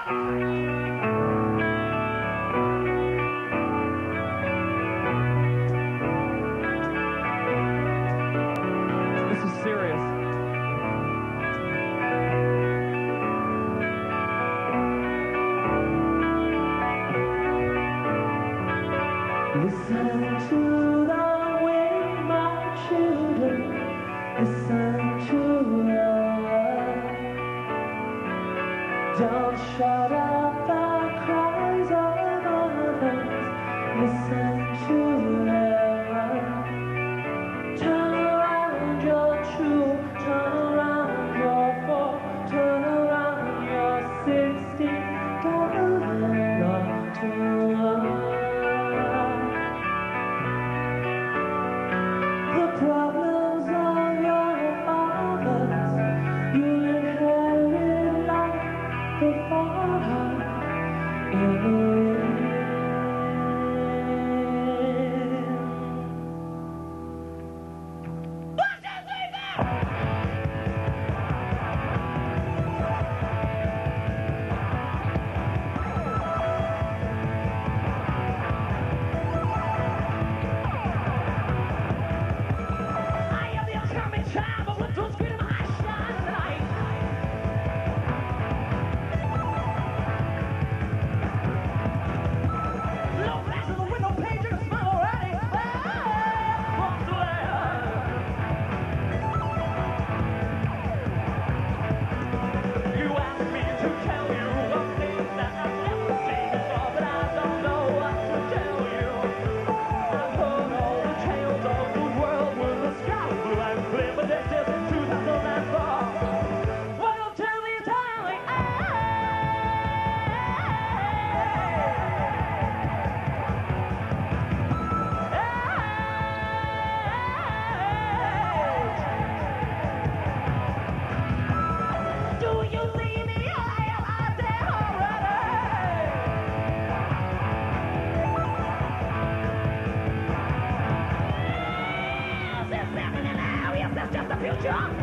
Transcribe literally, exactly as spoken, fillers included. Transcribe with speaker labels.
Speaker 1: This is serious.
Speaker 2: Listen to the wind, my children. Listen to the word. Don't shut up the cries of others. Listen to their word. Turn around your true, turn around your four, turn around your sixty, gathering up to love. The problems of your fathers, you inherit like the fire in the wind.
Speaker 3: Just the future.